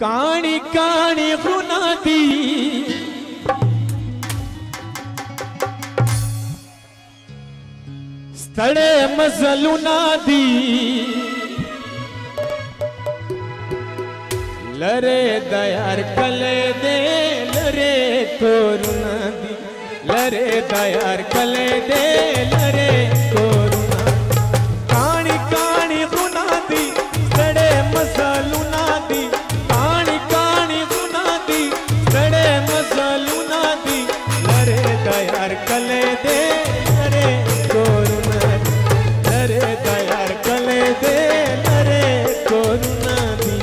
काणी काणी गुनादी स्थळे मजलुनादी लरे दयार कले दे लरे तोरुनादी लरे दयार कले दे लरे तोरुनादी काणी काणी गुनादी स्थळे मजलुनादी काणी काणी गुनादी स्थळे मजलुनादी लरे दयार कले दे लरे तोरुनादी लरे दयार कले दे लरे तोरुनादी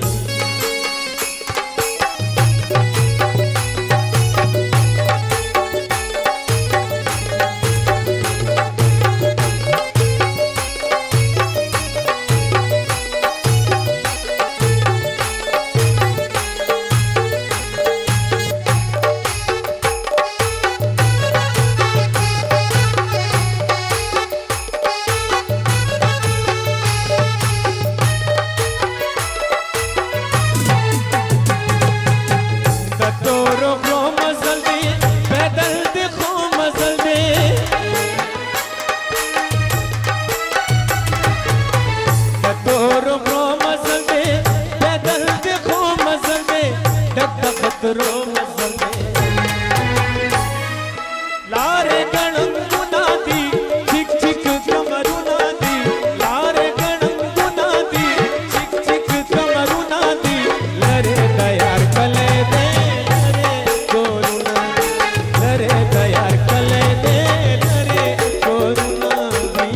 लारे गणंगुनादी चिक चिक कमरुनादी लारे गणंगुनादी चिक चिक कमरुनादी लरे दयार कले दे लरे कोरुनादी लरे दयार कले दे लरे कोरुनादी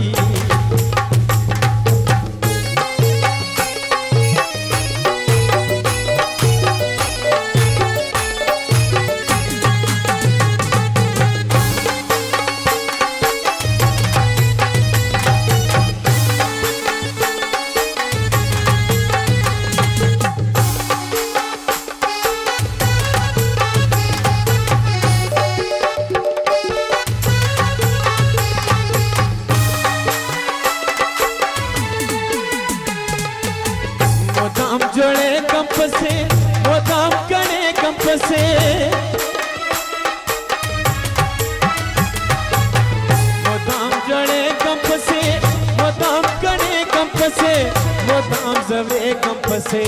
मोदाम जोड़े कंप से मोदाम कणे कंप से मोदाम जोड़े कंप से मोदाम कणे कंप से मोदाम जवे कंप से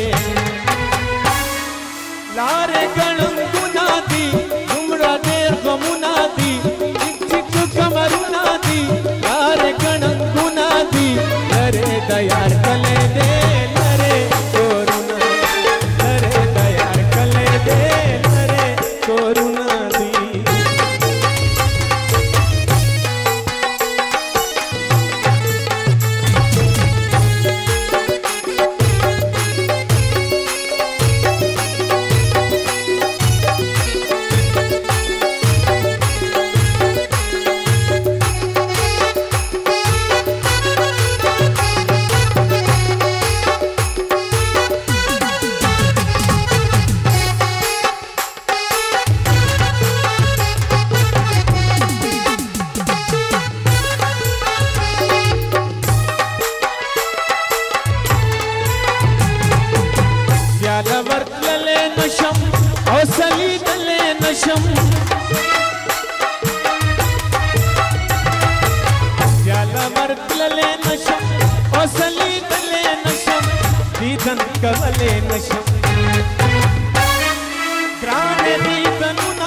लारे गणम गुनादी उमरा देर गमुनादी चिक चिक कमरुनादी लारे गणम गुनादी लरे दयार कले दे लरे कोरुनादी लरे दयार कले दे लरे कोरुनादी वर्तले नशम औसली दले नशम जाला वर्तले नशम औसली दले नशम दीदन कवले नशम प्राण दीदनु